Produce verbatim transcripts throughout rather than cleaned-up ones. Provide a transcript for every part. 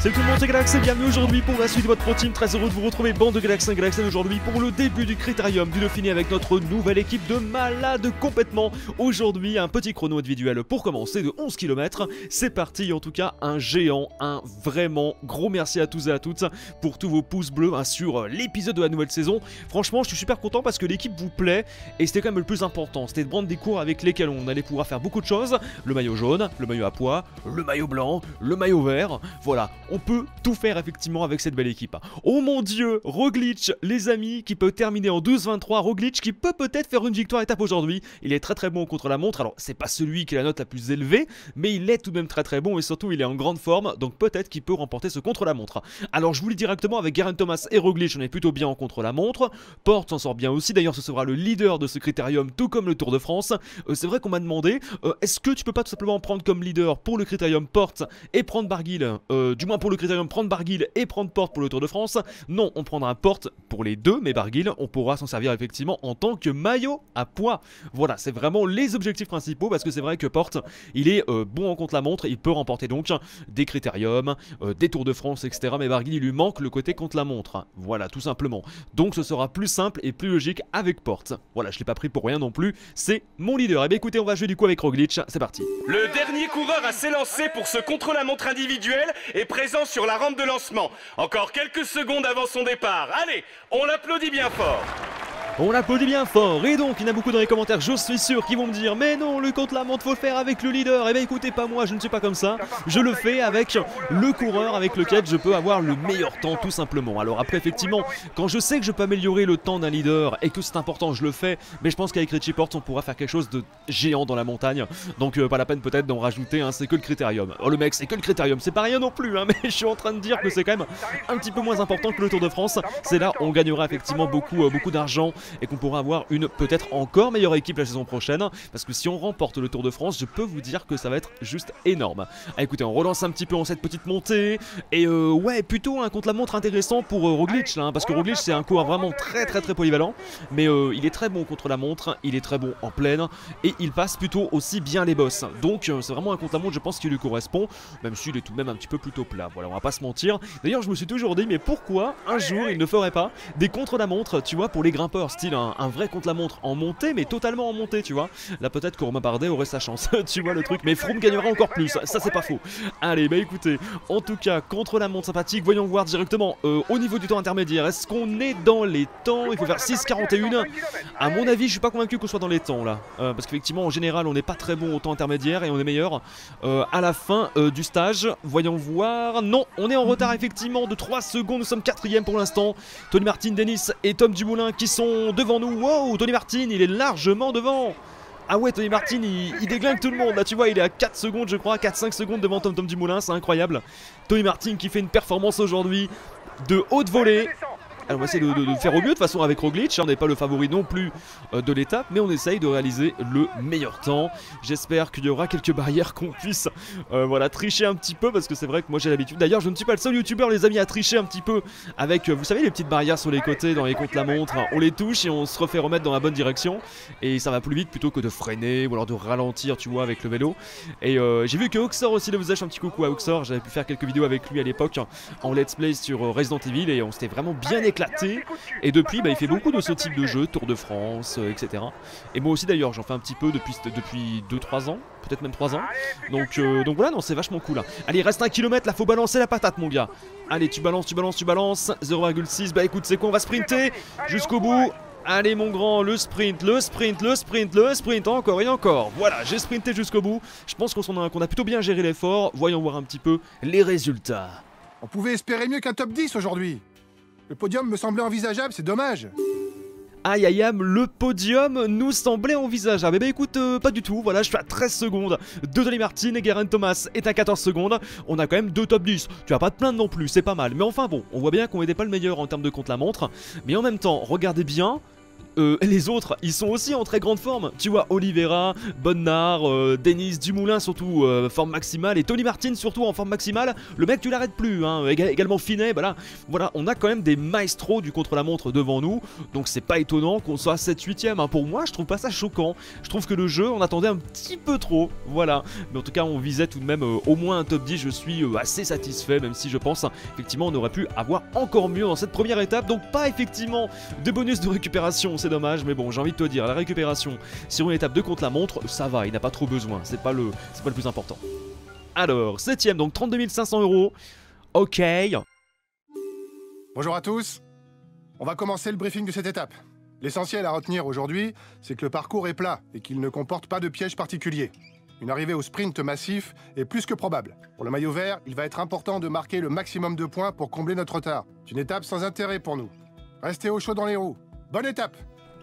Salut tout le monde, c'est Galaxy et bienvenue aujourd'hui pour la suite de votre Pro Team. Très heureux de vous retrouver, bande de Galaxy et Galaxy aujourd'hui pour le début du Critérium du Dauphiné avec notre nouvelle équipe de malades complètement. Aujourd'hui, un petit chrono individuel pour commencer de onze kilomètres. C'est parti, en tout cas, un géant, un vraiment gros merci à tous et à toutes pour tous vos pouces bleus hein, sur l'épisode de la nouvelle saison. Franchement, je suis super content parce que l'équipe vous plaît et c'était quand même le plus important. C'était de prendre des cours avec lesquels on allait pouvoir faire beaucoup de choses. Le maillot jaune, le maillot à pois, le maillot blanc, le maillot vert. Voilà, on peut tout faire effectivement avec cette belle équipe. Oh mon dieu, Roglic, les amis, qui peut terminer en douze vingt-trois. Roglic qui peut peut-être faire une victoire étape aujourd'hui. Il est très très bon contre la montre. Alors, c'est pas celui qui a la note la plus élevée, mais il est tout de même très très bon et surtout il est en grande forme. Donc peut-être qu'il peut remporter ce contre la montre. Alors, je vous le dis directement, avec Geraint Thomas et Roglic, on est plutôt bien en contre la montre. Porte s'en sort bien aussi. D'ailleurs, ce sera le leader de ce critérium, tout comme le Tour de France. Euh, c'est vrai qu'on m'a demandé, euh, est-ce que tu peux pas tout simplement prendre comme leader pour le critérium Porte et prendre Barguil, euh, du moins pour le critérium prendre Barguil et prendre Porte pour le Tour de France? Non, on prendra Porte pour les deux, mais Barguil, on pourra s'en servir effectivement en tant que maillot à pois. Voilà, c'est vraiment les objectifs principaux parce que c'est vrai que Porte, il est euh, bon en contre-la-montre, il peut remporter donc des critériums, euh, des Tours de France, et cetera. Mais Barguil, il lui manque le côté contre-la-montre. Voilà, tout simplement. Donc ce sera plus simple et plus logique avec Porte. Voilà, je l'ai pas pris pour rien non plus, c'est mon leader. Et bien écoutez, on va jouer du coup avec Roglic, c'est parti. Le dernier coureur à s'élancer pour ce contre-la-montre individuel est présent sur la rampe de lancement. Encore quelques secondes avant son départ. Allez, on l'applaudit bien fort. On applaudit bien fort, et donc il y en a beaucoup dans les commentaires, je suis sûr, qui vont me dire mais non, le contre-la-montre faut le faire avec le leader. Et bien écoutez, pas moi, je ne suis pas comme ça, je le fais avec le coureur avec lequel je peux avoir le meilleur temps tout simplement. Alors après effectivement, quand je sais que je peux améliorer le temps d'un leader et que c'est important, je le fais, mais je pense qu'avec Richie Porte on pourra faire quelque chose de géant dans la montagne, donc euh, pas la peine peut-être d'en rajouter, hein, c'est que le critérium. Oh le mec, c'est que le critérium, c'est pas rien non plus, hein, mais je suis en train de dire que c'est quand même un petit peu moins important que le Tour de France. C'est là où on gagnera effectivement beaucoup, euh, beaucoup d'argent et qu'on pourra avoir une peut-être encore meilleure équipe la saison prochaine, parce que si on remporte le Tour de France, je peux vous dire que ça va être juste énorme. Ah, écoutez, on relance un petit peu en cette petite montée, et euh, ouais, plutôt un contre-la-montre intéressant pour euh, Roglic là, hein, parce que Roglic c'est un coureur vraiment très très très polyvalent, mais euh, il est très bon contre la montre, il est très bon en pleine, et il passe plutôt aussi bien les bosses, donc euh, c'est vraiment un contre-la-montre je pense qui lui correspond, même s'il est tout de même un petit peu plutôt plat, voilà, on va pas se mentir. D'ailleurs je me suis toujours dit, mais pourquoi un jour il ne ferait pas des contre-la-montre, tu vois, pour les grimpeurs, style un un vrai contre-la-montre en montée, mais totalement en montée, tu vois. Là peut-être que Romain Bardet aurait sa chance, tu vois le truc, mais Froome gagnera encore plus, ça c'est pas faux. Allez, bah écoutez, en tout cas, contre-la-montre sympathique, voyons voir directement euh, au niveau du temps intermédiaire, est-ce qu'on est dans les temps? Il faut faire six quarante et un. À mon avis, je suis pas convaincu qu'on soit dans les temps là, euh, parce qu'effectivement en général on n'est pas très bon au temps intermédiaire et on est meilleur euh, à la fin euh, du stage. Voyons voir, non, on est en retard effectivement de trois secondes, nous sommes quatrième pour l'instant. Tony Martin, Denis et Tom Dumoulin qui sont devant nous. Wow, Tony Martin, il est largement devant. Ah ouais, Tony Martin, il, il déglingue tout le monde. Là, tu vois, il est à quatre secondes, je crois, quatre cinq secondes devant Tom Tom Dumoulin, c'est incroyable. Tony Martin qui fait une performance aujourd'hui de haute volée. Alors on va essayer de, de, de faire au mieux de toute façon avec Roglic, on n'est pas le favori non plus euh, de l'étape, mais on essaye de réaliser le meilleur temps. J'espère qu'il y aura quelques barrières qu'on puisse euh, voilà, tricher un petit peu, parce que c'est vrai que moi j'ai l'habitude. D'ailleurs je ne suis pas le seul youtubeur les amis à tricher un petit peu avec, euh, vous savez les petites barrières sur les côtés dans les contre-la-montre, on les touche et on se refait remettre dans la bonne direction, et ça va plus vite plutôt que de freiner ou alors de ralentir tu vois avec le vélo. Et euh, j'ai vu que Oxor aussi le faisait, un petit coucou à Oxor, j'avais pu faire quelques vidéos avec lui à l'époque en let's play sur euh, Resident Evil et on s'était vraiment bien éclaté. Éclaté. Et depuis bah, il fait beaucoup de ce type de jeu, Tour de France, euh, et cetera. Et moi aussi d'ailleurs j'en fais un petit peu depuis, depuis deux trois ans, peut-être même trois ans. Donc, euh, donc voilà, non c'est vachement cool. Allez il reste un kilomètre là, faut balancer la patate mon gars. Allez tu balances, tu balances, tu balances. zéro virgule six, bah écoute c'est quoi, on va sprinter jusqu'au bout. Allez mon grand, le sprint, le sprint, le sprint, le sprint, encore et encore. Voilà, j'ai sprinté jusqu'au bout. Je pense qu'on a, qu'on a plutôt bien géré l'effort. Voyons voir un petit peu les résultats. On pouvait espérer mieux qu'un top dix aujourd'hui. Le podium me semblait envisageable, c'est dommage. Aïe aïe aïe, le podium nous semblait envisageable. Eh ben écoute, euh, pas du tout, voilà, je suis à treize secondes de Tony Martin et Geraint Thomas est à quatorze secondes. On a quand même deux top dix, tu vas pas te plaindre non plus, c'est pas mal. Mais enfin bon, on voit bien qu'on n'était pas le meilleur en termes de contre-la-montre. Mais en même temps, regardez bien, euh, les autres, ils sont aussi en très grande forme. Tu vois, Oliveira, Bonnard, euh, Denis Dumoulin surtout euh, forme maximale, et Tony Martin surtout en forme maximale. Le mec, tu l'arrêtes plus, hein. Égal, également Finet, bah là, voilà, on a quand même des maestros du contre-la-montre devant nous, donc c'est pas étonnant qu'on soit sept huitième, hein. Pour moi, je trouve pas ça choquant. Je trouve que le jeu, on attendait un petit peu trop, voilà. Mais en tout cas, on visait tout de même euh, au moins un top dix, je suis euh, assez satisfait, même si je pense, effectivement, on aurait pu avoir encore mieux dans cette première étape, donc pas effectivement de bonus de récupération, c'est dommage, mais bon, j'ai envie de te dire, la récupération sur une étape de contre-la-montre, ça va, il n'a pas trop besoin, c'est pas le, c'est pas le plus important. Alors, septième, donc trente-deux mille cinq cents euros, ok. Bonjour à tous. On va commencer le briefing de cette étape. L'essentiel à retenir aujourd'hui, c'est que le parcours est plat et qu'il ne comporte pas de pièges particuliers. Une arrivée au sprint massif est plus que probable. Pour le maillot vert, il va être important de marquer le maximum de points pour combler notre retard. C'est une étape sans intérêt pour nous. Restez au chaud dans les roues. Bonne étape!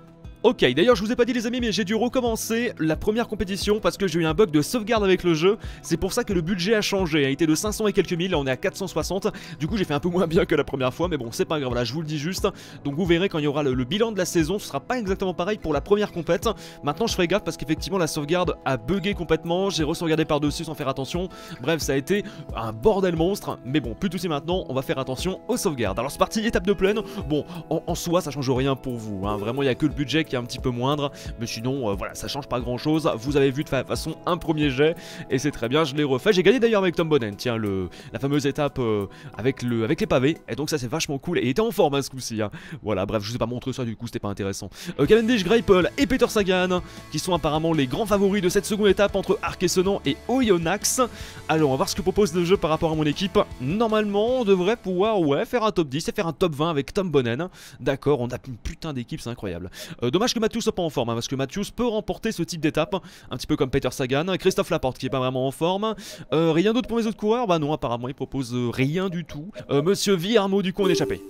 Ok, d'ailleurs je vous ai pas dit les amis, mais j'ai dû recommencer la première compétition parce que j'ai eu un bug de sauvegarde avec le jeu. C'est pour ça que le budget a changé, a été de cinq cents et quelques mille, là on est à quatre cent soixante. Du coup j'ai fait un peu moins bien que la première fois, mais bon c'est pas grave, voilà, je vous le dis juste. Donc vous verrez quand il y aura le, le bilan de la saison, ce sera pas exactement pareil pour la première compète. Maintenant je ferai gaffe parce qu'effectivement la sauvegarde a bugué complètement, j'ai re-sauvegardé par dessus sans faire attention. Bref, ça a été un bordel monstre, mais bon, plus de soucis maintenant, on va faire attention aux sauvegardes. Alors c'est parti, étape de plaine. Bon, en, en soi ça change rien pour vous, hein. Vraiment il y a que le budget qui est un petit peu moindre, mais sinon euh, voilà, ça change pas grand chose. Vous avez vu de toute façon un premier jet et c'est très bien, je l'ai refait. J'ai gagné d'ailleurs avec Tom Bonnen, tiens, le, la fameuse étape euh, avec, le, avec les pavés, et donc ça c'est vachement cool et il était en forme hein, ce coup-ci, hein. Voilà, bref, je vous ai pas montré ça du coup, c'était pas intéressant. euh, Cavendish, Greipel et Peter Sagan qui sont apparemment les grands favoris de cette seconde étape entre Arc-et-Senans et Oyonnax. Alors on va voir ce que propose le jeu par rapport à mon équipe. Normalement on devrait pouvoir ouais faire un top dix et faire un top vingt avec Tom Bonnen. D'accord, on a une putain d'équipe, c'est incroyable. euh, Dommage que Matthews soit pas en forme, hein, parce que Matthews peut remporter ce type d'étape, un petit peu comme Peter Sagan. Christophe Laporte qui est pas vraiment en forme. euh, Rien d'autre pour mes autres coureurs? Bah non, apparemment il propose euh, rien du tout. euh, Monsieur Villarmo du coup on est échappé.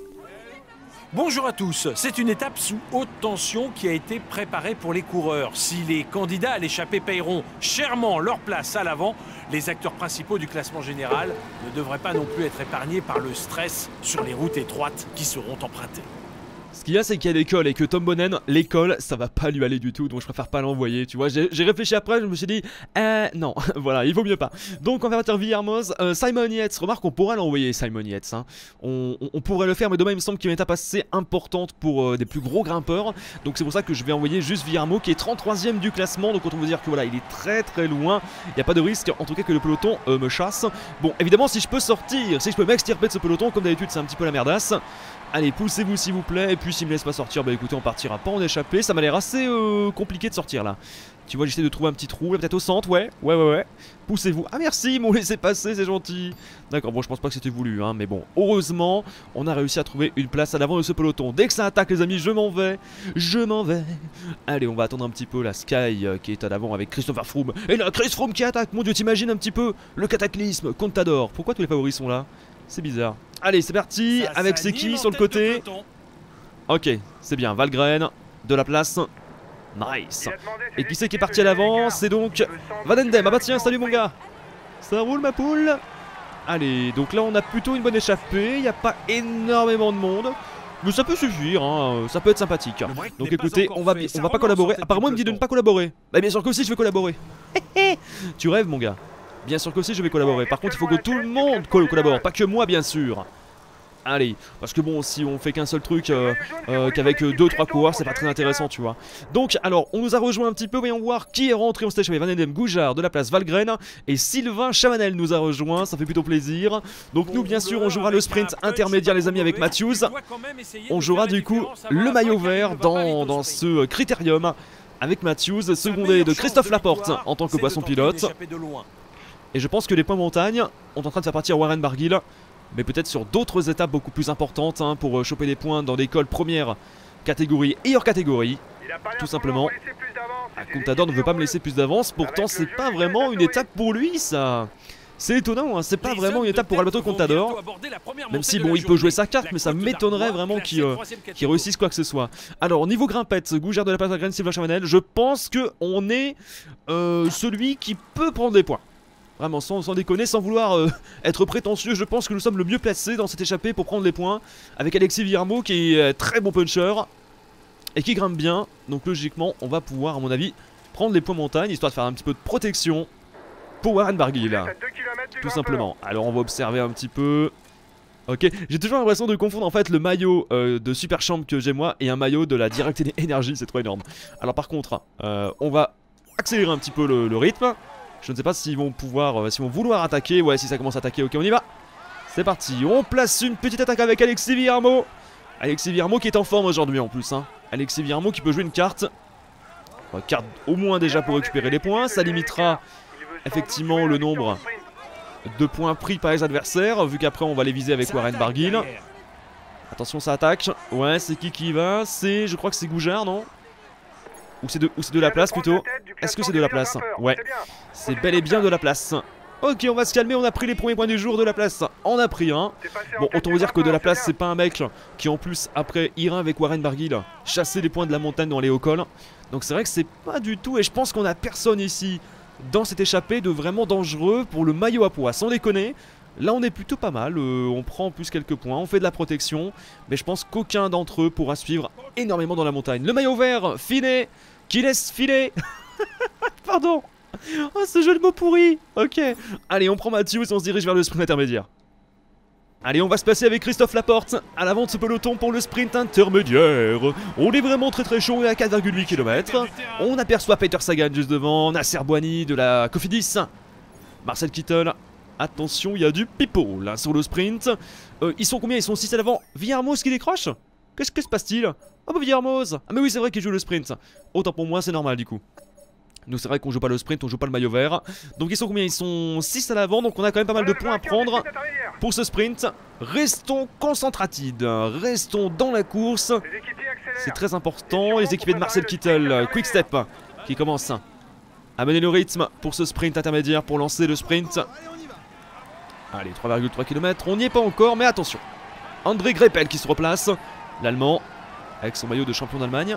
Bonjour à tous, c'est une étape sous haute tension qui a été préparée pour les coureurs. Si les candidats à l'échappée paieront chèrement leur place à l'avant, les acteurs principaux du classement général ne devraient pas non plus être épargnés par le stress sur les routes étroites qui seront empruntées. Ce qu'il y a, c'est qu'il y a l'école et que Tom Bonnen, l'école, ça va pas lui aller du tout, donc je préfère pas l'envoyer, tu vois. J'ai réfléchi après, je me suis dit, euh, non, voilà, il vaut mieux pas. Donc on va partir Villarmoz, euh, Simon Yates, remarque, on pourrait l'envoyer, Simon Yates, hein. on, on, on pourrait le faire, mais demain il me semble qu'il y a une étape assez importante pour euh, des plus gros grimpeurs, donc c'est pour ça que je vais envoyer juste Villarmo, qui est trente-troisième du classement, donc autant vous dire que voilà, il est très très loin, il n'y a pas de risque, en tout cas que le peloton euh, me chasse. Bon, évidemment, si je peux sortir, si je peux m'extirper de ce peloton, comme d'habitude, c'est un petit peu la merdasse. Allez, poussez-vous s'il vous plaît, et puis s'il me laisse pas sortir, bah écoutez, on partira pas en échappée. Ça m'a l'air assez euh, compliqué de sortir là. Tu vois, j'essaie de trouver un petit trou, là peut-être au centre, ouais, ouais, ouais, ouais. Poussez-vous. Ah merci, ils m'ont laissé passer, c'est gentil. D'accord, bon, je pense pas que c'était voulu, hein, mais bon, heureusement, on a réussi à trouver une place à l'avant de ce peloton. Dès que ça attaque, les amis, je m'en vais, je m'en vais. Allez, on va attendre un petit peu la Sky euh, qui est à l'avant avec Christopher Froome. Et là, Chris Froome qui attaque, mon dieu, t'imagines un petit peu le cataclysme, Contador. Pourquoi tous les favoris sont là? C'est bizarre. Allez, c'est parti, ça, avec c'est qui sur le côté? Ok, c'est bien, Valgren, de la place. Nice. Et qui c'est qui est parti à l'avant? C'est donc Van Endem. Ah bah tiens, salut mon gars. Ça roule ma poule. Allez, donc là on a plutôt une bonne échappée. Il n'y a pas énormément de monde, mais ça peut suffire, hein. Ça peut être sympathique. Donc écoutez, on va, on va pas collaborer. Apparemment il me dit de ne pas collaborer. Bah bien sûr que si, je vais collaborer. Tu rêves mon gars. Bien sûr que si, je vais collaborer. Par contre il faut que tout le monde collabore, pas que moi bien sûr. Allez, parce que bon, si on fait qu'un seul truc euh, euh, qu'avec deux trois coureurs, c'est pas très intéressant, tu vois. Donc, alors, on nous a rejoint un petit peu, voyons voir qui est rentré. On s'était échappé, Van Endem, Goujard de la place Valgren, et Sylvain Chavanel nous a rejoint, ça fait plutôt plaisir. Donc nous, bien sûr, on jouera le sprint intermédiaire, les amis, avec Matthews. On jouera du coup le maillot vert dans, dans ce critérium avec Matthews, secondé de Christophe Laporte en tant que poisson pilote. Et je pense que les points montagne sont en train de faire partir Warren Barguil, mais peut-être sur d'autres étapes beaucoup plus importantes, hein, pour euh, choper des points dans des cols première catégorie et hors catégorie. Tout simplement. Ah, Contador ne veut pas me laisser plus d'avance, pourtant c'est pas vraiment une étape pour lui ça. C'est étonnant, hein, c'est pas vraiment une étape pour Alberto Contador. Même si bon, il peut jouer sa carte, mais ça m'étonnerait vraiment qu'il euh, qu'il réussisse quoi que ce soit. Alors niveau grimpette, Goujard de la place de Valgren, Sylvain Chavanel, je pense qu'on est euh, celui qui peut prendre des points. Vraiment, sans, sans déconner, sans vouloir euh, être prétentieux, je pense que nous sommes le mieux placés dans cette échappée pour prendre les points. Avec Alexis Villarmo qui est euh, très bon puncher. et qui grimpe bien. Donc logiquement, on va pouvoir, à mon avis, prendre les points montagne, histoire de faire un petit peu de protection pour Warren Barguil. Tout simplement. Alors on va observer un petit peu. Ok, j'ai toujours l'impression de confondre en fait le maillot euh, de Super Champ que j'ai moi et un maillot de la Direct Energy, c'est trop énorme. Alors par contre, euh, on va accélérer un petit peu le, le rythme. Je ne sais pas s'ils vont pouvoir, euh, s'ils vont vouloir attaquer. Ouais, si ça commence à attaquer, ok, on y va. C'est parti, on place une petite attaque avec Alexis Villarmo. Alexis Villarmo qui est en forme aujourd'hui en plus, hein. Alexis Villarmo qui peut jouer une carte. Une carte au moins déjà pour récupérer les points. Ça limitera effectivement le nombre de points pris par les adversaires, vu qu'après on va les viser avec Warren Barguil. Attention, ça attaque. Ouais, c'est qui qui y va? C'est, je crois que c'est Goujard, non? Ou c'est de, ou c'est de la place plutôt? Est-ce que c'est de la place? Ouais, c'est bel et bien de la place. Ok, on va se calmer, on a pris les premiers points du jour de la place. On a pris un. Bon, autant vous dire que de la place, c'est pas un mec qui en plus après ira avec Warren Barguil chasser les points de la montagne dans les hauts cols. Donc c'est vrai que c'est pas du tout, et je pense qu'on a personne ici dans cette échappée de vraiment dangereux pour le maillot à pois, sans déconner. Là on est plutôt pas mal, euh, on prend en plus quelques points, on fait de la protection, mais je pense qu'aucun d'entre eux pourra suivre énormément dans la montagne. Le maillot vert, filet, qui laisse filer. Pardon. Oh, ce jeu de mots pourri. Ok, allez, on prend Matthews et on se dirige vers le sprint intermédiaire. Allez, on va se placer avec Christophe Laporte à l'avant de ce peloton pour le sprint intermédiaire. On est vraiment très très chaud, on est à quatre virgule huit kilomètres. On aperçoit Peter Sagan juste devant, Nasser Bouhanni de la Cofidis, Marcel Kittel. Attention, il y a du pipeau là sur le sprint. Euh, ils sont combien? Ils sont six à l'avant. Villarmoz qui décroche? Qu'est-ce que se passe-t-il? Ah bah Villarmoz. Ah mais oui, c'est vrai qu'il joue le sprint. Autant pour moi, c'est normal du coup. Nous c'est vrai qu'on joue pas le sprint, on joue pas le maillot vert. Donc ils sont combien? Ils sont six à l'avant, donc on a quand même pas mal de points à prendre pour ce sprint. Restons concentratides, restons dans la course. C'est très important. Les équipés de Marcel Kittel, Quick Step, qui commencent à mener le rythme pour ce sprint intermédiaire, pour lancer le sprint. Allez, trois virgule trois kilomètres, on n'y est pas encore, mais attention. André Greipel qui se replace, l'Allemand, avec son maillot de champion d'Allemagne.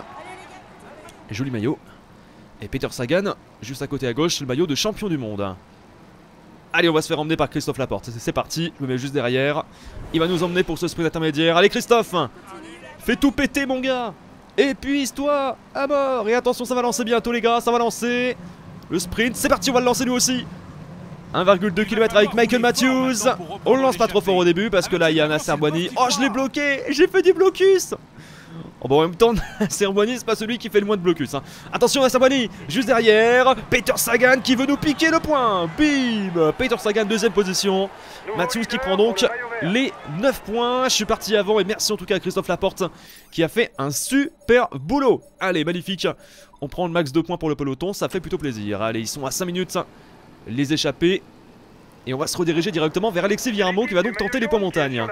Joli maillot. Et Peter Sagan, juste à côté à gauche, le maillot de champion du monde. Allez, on va se faire emmener par Christophe Laporte. C'est parti, je me mets juste derrière. Il va nous emmener pour ce sprint intermédiaire. Allez Christophe, fais tout péter mon gars. Épuise-toi à mort. Et attention, ça va lancer bientôt les gars, ça va lancer. Le sprint, c'est parti, on va le lancer nous aussi. un virgule deux kilomètres avec Michael Matthews. On le lance pas trop fort au début parce que là il y a Nasser Bouhanni. Oh, je l'ai bloqué, j'ai fait du blocus. Oh, bon, en même temps, Nasser Bouhanni, c'est pas celui qui fait le moins de blocus, hein. Attention, Nasser Bouhanni, juste derrière. Peter Sagan qui veut nous piquer le point. Bim. Peter Sagan, deuxième position. Matthews qui prend donc les neuf points. Je suis parti avant et merci en tout cas à Christophe Laporte qui a fait un super boulot. Allez, magnifique. On prend le max de points pour le peloton, ça fait plutôt plaisir. Allez, ils sont à cinq minutes les échappés. Et on va se rediriger directement vers Alexis Villarmo qui va donc tenter les points montagne.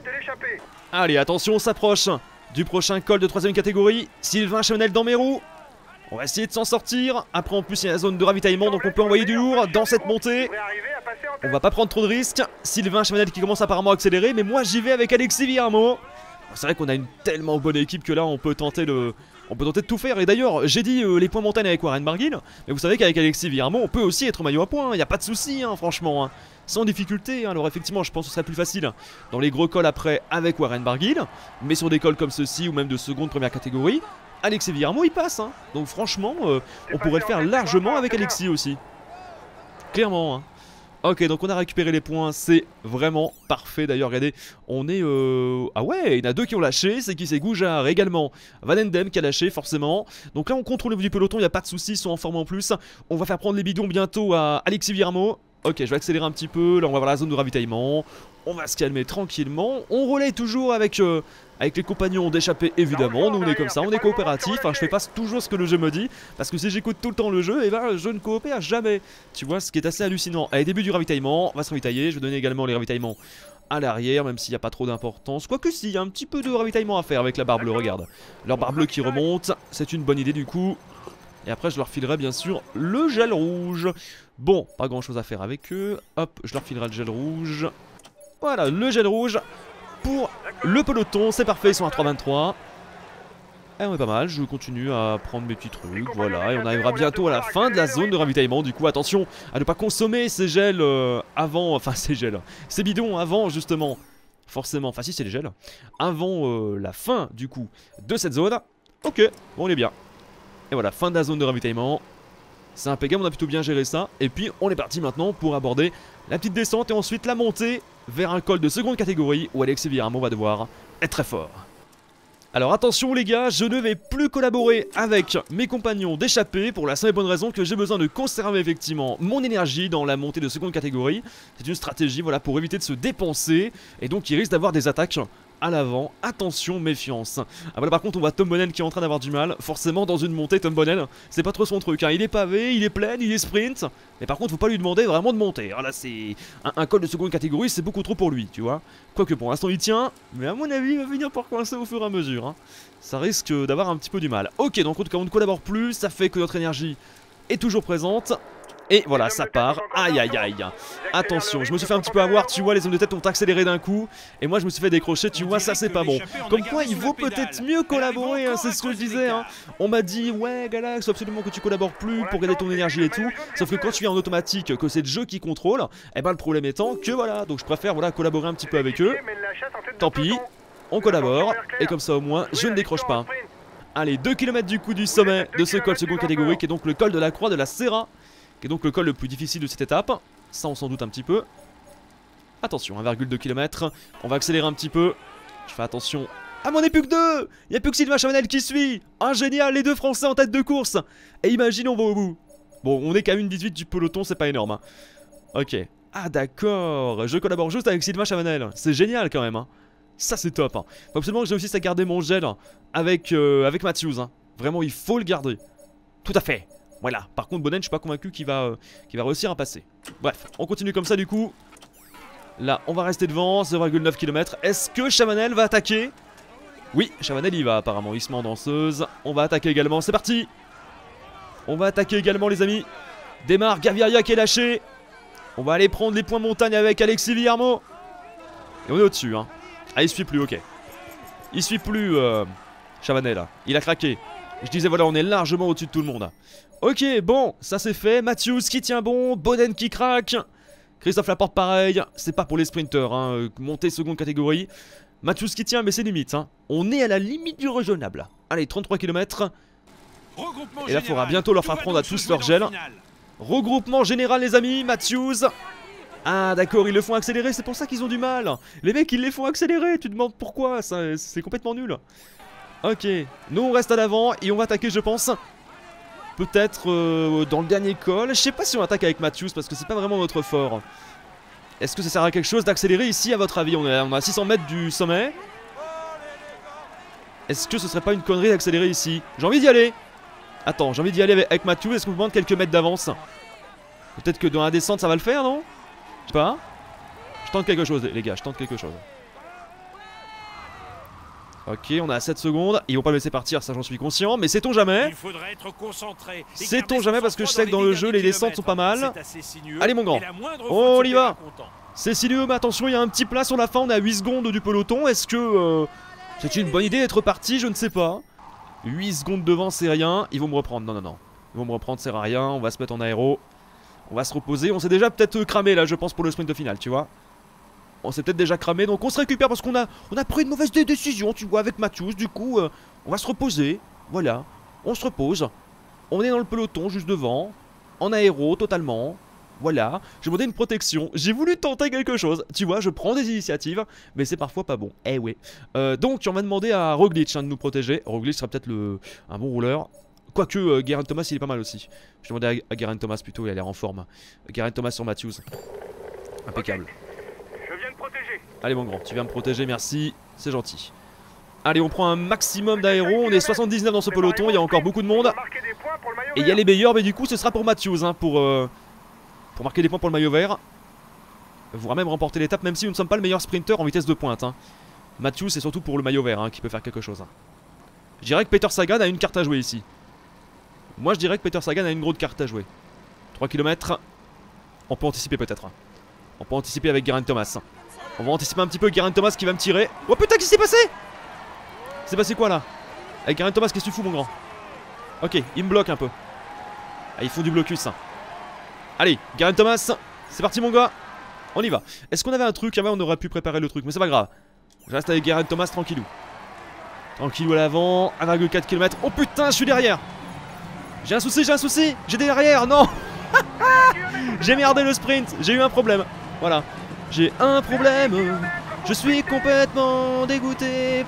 Allez, attention, on s'approche du prochain col de troisième catégorie. Sylvain Chavanel dans mes roues. On va essayer de s'en sortir. Après en plus il y a la zone de ravitaillement, donc on peut envoyer du lourd dans cette montée. On va pas prendre trop de risques. Sylvain Chavanel qui commence apparemment à accélérer, mais moi j'y vais avec Alexis Villarmo. C'est vrai qu'on a une tellement bonne équipe que là on peut tenter de, on peut tenter de tout faire. Et d'ailleurs j'ai dit euh, les points montagne avec Warren Barguil, mais vous savez qu'avec Alexis Villarmo on peut aussi être maillot à points. Il n'y a pas de souci hein, franchement, hein. Sans difficulté, hein. Alors effectivement je pense que ce serait plus facile dans les gros cols après avec Warren Barguil, mais sur des cols comme ceux-ci ou même de seconde, première catégorie, Alexis Villarmo il passe hein. Donc franchement euh, on pourrait le faire largement avec Alexis aussi. Clairement hein. Ok, donc on a récupéré les points, c'est vraiment parfait. D'ailleurs, regardez, on est... Euh... Ah ouais, il y en a deux qui ont lâché, c'est qui? C'est Goujard également. Van Endem qui a lâché, forcément. Donc là, on contrôle le niveau du peloton, il n'y a pas de soucis, ils sont en forme en plus. On va faire prendre les bidons bientôt à Alexis Villarmo. Ok, je vais accélérer un petit peu, là on va voir la zone de ravitaillement. On va se calmer tranquillement. On relaie toujours avec... Euh... Avec les compagnons d'échappée évidemment, nous on est comme ça, on est coopératif, hein, je fais pas toujours ce que le jeu me dit, parce que si j'écoute tout le temps le jeu, et ben je ne coopère jamais. Tu vois, ce qui est assez hallucinant. Allez, début du ravitaillement, on va se ravitailler, je vais donner également les ravitaillements à l'arrière, même s'il n'y a pas trop d'importance. Quoique si, il y a un petit peu de ravitaillement à faire avec la barre bleue, regarde. Leur barre bleue qui remonte, c'est une bonne idée du coup. Et après je leur filerai bien sûr le gel rouge. Bon, pas grand chose à faire avec eux, hop, je leur filerai le gel rouge. Voilà, le gel rouge. Pour le peloton, c'est parfait, ils sont à trois vingt-trois. Et on est pas mal, je continue à prendre mes petits trucs, voilà. Et on arrivera bientôt à la fin de la zone de ravitaillement. Du coup, attention à ne pas consommer ces gels euh, avant, enfin ces gels, ces bidons avant justement, forcément, enfin si c'est les gels, avant euh, la fin du coup de cette zone. Ok, bon on est bien. Et voilà, fin de la zone de ravitaillement. C'est impeccable, on a plutôt bien géré ça. Et puis on est parti maintenant pour aborder la petite descente et ensuite la montée vers un col de seconde catégorie où Alexis Villarmont va devoir être très fort. Alors attention les gars, je ne vais plus collaborer avec mes compagnons d'échappée pour la simple et bonne raison que j'ai besoin de conserver effectivement mon énergie dans la montée de seconde catégorie. C'est une stratégie voilà, pour éviter de se dépenser et donc il risque d'avoir des attaques à l'avant. Attention, méfiance. Ah voilà, par contre on voit Tom Bonnell qui est en train d'avoir du mal. Forcément dans une montée, Tom Bonnell, c'est pas trop son truc, hein. Il est pavé, il est plein, il est sprint. Mais par contre faut pas lui demander vraiment de monter. Alors là c'est un, un col de seconde catégorie, c'est beaucoup trop pour lui, tu vois. Quoique pour l'instant il tient, mais à mon avis il va finir par coincer au fur et à mesure, hein. Ça risque d'avoir un petit peu du mal. Ok, donc en tout cas on ne collabore plus, ça fait que notre énergie est toujours présente. Et voilà, ça part. Aïe aïe aïe. Attention, je me suis fait un petit peu avoir, tu vois, les hommes de tête ont accéléré d'un coup. Et moi je me suis fait décrocher, tu vois, ça c'est pas bon. Comme quoi il vaut peut-être mieux collaborer, hein, c'est ce que je disais. Hein. On m'a dit, ouais Galax, faut absolument que tu collabores plus pour gagner ton énergie et tout. Sauf que quand tu es en automatique, que c'est le jeu qui contrôle, et ben le problème étant que voilà, donc je préfère voilà, collaborer un petit peu avec eux. Tant pis, on collabore. Et comme ça au moins, je ne décroche pas. Allez, deux kilomètres du coup du sommet de ce col seconde catégorie qui est donc le col de la Croix de la Serra. Qui est donc le col le plus difficile de cette étape. Ça on s'en doute un petit peu. Attention, un virgule deux kilomètres. On va accélérer un petit peu. Je fais attention. Ah mais on est plus que deux. Il n'y a plus que Sylvain Chavanel qui suit. Ah génial, les deux Français en tête de course. Et imagine on va au bout. Bon, on est qu'à une dix-huit du peloton, c'est pas énorme, hein. Ok. Ah d'accord, je collabore juste avec Sylvain Chavanel. C'est génial quand même, hein. Ça c'est top, hein. Faut absolument que j'ai réussisse à garder mon gel avec, euh, avec Matthews, hein. Vraiment il faut le garder. Tout à fait. Voilà, par contre Bonnell je suis pas convaincu qu'il va, euh, qu'il va réussir à passer. Bref, on continue comme ça du coup. Là on va rester devant, zéro virgule neuf kilomètres. Est-ce que Chavanel va attaquer? Oui, Chavanel y va apparemment, il se met en danseuse. On va attaquer également, c'est parti. On va attaquer également les amis. Démarre Gaviria qui est lâché. On va aller prendre les points montagne avec Alexis Villarmont. Et on est au-dessus, hein. Ah il suit plus, ok. Il suit plus euh, Chavanel là, il a craqué. Je disais voilà, on est largement au-dessus de tout le monde. Ok, bon, ça c'est fait. Matthews qui tient bon, Boden qui craque. Christophe Laporte pareil. C'est pas pour les sprinters, hein. Montée seconde catégorie. Matthews qui tient, mais c'est limite, hein. On est à la limite du raisonnable. Allez, trente-trois kilomètres. Et là, il faudra bientôt leur faire prendre à tous leur gel. Regroupement général, les amis. Matthews. Ah, d'accord, ils le font accélérer. C'est pour ça qu'ils ont du mal. Les mecs, ils les font accélérer. Tu te demandes pourquoi. C'est complètement nul. Ok, nous on reste à l'avant et on va attaquer je pense. Peut-être euh, dans le dernier col. Je sais pas si on attaque avec Matthews parce que c'est pas vraiment notre fort. Est-ce que ça sert à quelque chose d'accélérer ici à votre avis? On est à, on est à six cents mètres du sommet. Est-ce que ce serait pas une connerie d'accélérer ici? J'ai envie d'y aller. Attends, j'ai envie d'y aller avec, avec Matthews. Est-ce qu'on me demande quelques mètres d'avance? Peut-être que dans la descente ça va le faire, non? Je sais pas. Je tente quelque chose les gars, je tente quelque chose. Ok, on a sept secondes, ils vont pas me laisser partir, ça j'en suis conscient, mais sait-on jamais? Sait-on jamais parce que je sais que dans le jeu les descentes sont pas mal. Allez mon grand, on y va. C'est sinueux, mais attention, il y a un petit plat sur la fin, on est à huit secondes du peloton. Est-ce que euh, c'est une bonne idée d'être parti? Je ne sais pas. huit secondes devant, c'est rien, ils vont me reprendre, non non non. Ils vont me reprendre, c'est rien, on va se mettre en aéro. On va se reposer, on s'est déjà peut-être cramé là je pense pour le sprint final, tu vois. On s'est peut-être déjà cramé, donc on se récupère parce qu'on a, on a pris une mauvaise décision, tu vois, avec Matthews. Du coup, euh, on va se reposer. Voilà, on se repose. On est dans le peloton, juste devant. En aéro, totalement. Voilà, j'ai demandé une protection. J'ai voulu tenter quelque chose. Tu vois, je prends des initiatives, mais c'est parfois pas bon. Eh ouais. Euh, donc, on va demander à Roglic hein, de nous protéger. Roglic sera peut-être le un bon rouleur. Quoique, euh, Geraint Thomas, il est pas mal aussi. Je vais demander à, à Geraint Thomas plutôt, il a l'air en forme. Geraint Thomas sur Matthews. Impeccable. Okay. Allez mon grand, tu viens me protéger, merci, c'est gentil. Allez, on prend un maximum d'aéro, on est soixante-dix-neuf dans ce peloton, il y a encore beaucoup de monde. Et il y a les meilleurs, mais du coup ce sera pour Matthews, hein, pour, euh, pour marquer des points pour le maillot vert. Il faudra même remporter l'étape, même si nous ne sommes pas le meilleur sprinter en vitesse de pointe. Hein. Matthews c'est surtout pour le maillot vert hein, qui peut faire quelque chose. Hein. Je dirais que Peter Sagan a une carte à jouer ici. Moi je dirais que Peter Sagan a une grosse carte à jouer. trois kilomètres, on peut anticiper peut-être. On peut anticiper avec Geraint Thomas. On va anticiper un petit peu Geraint Thomas qui va me tirer. Oh putain, qu'est-ce qui s'est passé? C'est passé quoi là? Avec Geraint Thomas, qu'est-ce que tu fous mon grand? Ok, il me bloque un peu. Ah, ils font du blocus. Allez, Geraint Thomas, c'est parti mon gars. On y va. Est-ce qu'on avait un truc? Ah ouais, on aurait pu préparer le truc, mais c'est pas grave. Je reste avec Geraint Thomas tranquillou. Tranquillou à l'avant, un virgule quatre kilomètres. Oh putain, je suis derrière. J'ai un souci, j'ai un souci. J'ai derrière, non. J'ai merdé le sprint, j'ai eu un problème. Voilà, j'ai un problème. Je suis complètement dégoûté.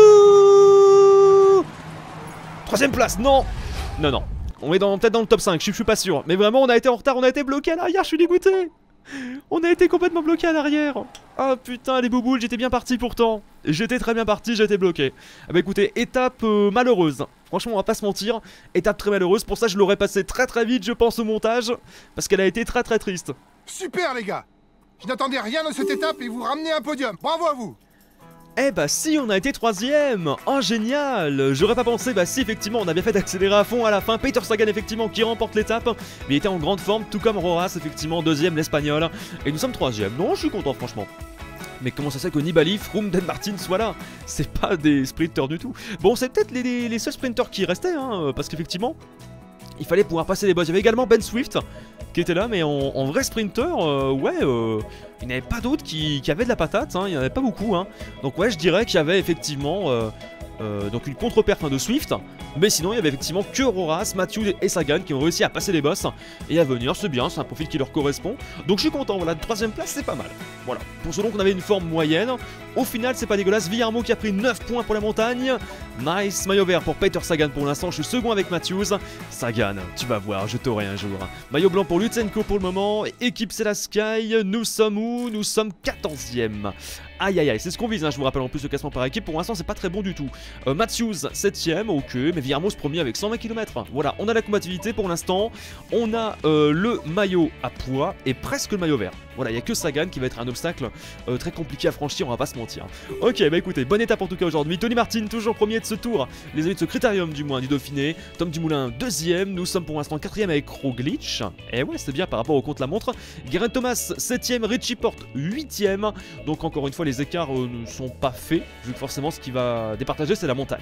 Poussez-vous. Troisième place, non. Non, non. On est peut-être dans le top cinq, je, je suis pas sûr. Mais vraiment, on a été en retard, on a été bloqué à l'arrière, je suis dégoûté. On a été complètement bloqué à l'arrière. Ah putain, les bouboules, j'étais bien parti pourtant. J'étais très bien parti, j'étais bloqué. Ah bah écoutez, étape euh, malheureuse. Franchement, on va pas se mentir. Étape très malheureuse, pour ça je l'aurais passé très très vite, je pense, au montage. Parce qu'elle a été très très triste. Super les gars. Je n'attendais rien de cette étape et vous ramenez un podium. Bravo à vous. Eh bah si, on a été troisième. Oh génial. J'aurais pas pensé, bah si effectivement on a bien fait d'accélérer à fond à la fin. Peter Sagan effectivement qui remporte l'étape. Mais il était en grande forme, tout comme Rojas effectivement, deuxième l'espagnol. Et nous sommes troisième. Non, je suis content franchement. Mais comment ça se fait que Nibali, Froome, Dan Martin soient là? C'est pas des sprinters du tout. Bon, c'est peut-être les, les, les seuls sprinters qui restaient, hein, parce qu'effectivement, il fallait pouvoir passer les bosses. Il y avait également Ben Swift qui était là, mais en, en vrai sprinter, euh, ouais, euh, il n'y avait pas d'autres qui, qui avaient de la patate, hein, il n'y en avait pas beaucoup. Hein. Donc ouais, je dirais qu'il y avait effectivement euh, euh, donc une contre-perf de Swift, mais sinon il y avait effectivement que Roras, Matthews et Sagan qui ont réussi à passer les bosses et à venir, c'est bien, c'est un profil qui leur correspond. Donc je suis content, voilà, troisième place c'est pas mal. Voilà, pour ce long qu'on avait une forme moyenne, au final c'est pas dégueulasse. Villarmo qui a pris neuf points pour la montagne. Nice, maillot vert pour Peter Sagan pour l'instant, je suis second avec Matthews. Sagan, tu vas voir, je t'aurai un jour. Maillot blanc pour Lutsenko pour le moment, équipe c'est la Sky, nous sommes où? Nous sommes quatorzième. Aïe aïe aïe, c'est ce qu'on vise, hein. Je vous rappelle en plus le classement par équipe, pour l'instant c'est pas très bon du tout. euh, Matthews septième, ok, mais Villarmo premier avec cent vingt kilomètres. Voilà, on a la combativité pour l'instant, on a euh, le maillot à poids et presque le maillot vert. Voilà, il n'y a que Sagan qui va être un obstacle euh, très compliqué à franchir, on va pas se mentir. Ok, bah écoutez, bonne étape en tout cas aujourd'hui. Tony Martin toujours premier de ce tour, les amis de ce critérium du moins du Dauphiné. Tom Dumoulin deuxième, nous sommes pour l'instant quatrième avec Roglic. Et ouais, c'est bien par rapport au contre-la-montre. Geraint Thomas septième, Richie Porte huitième. Donc encore une fois, les écarts euh, ne sont pas faits, vu que forcément ce qui va départager c'est la montagne.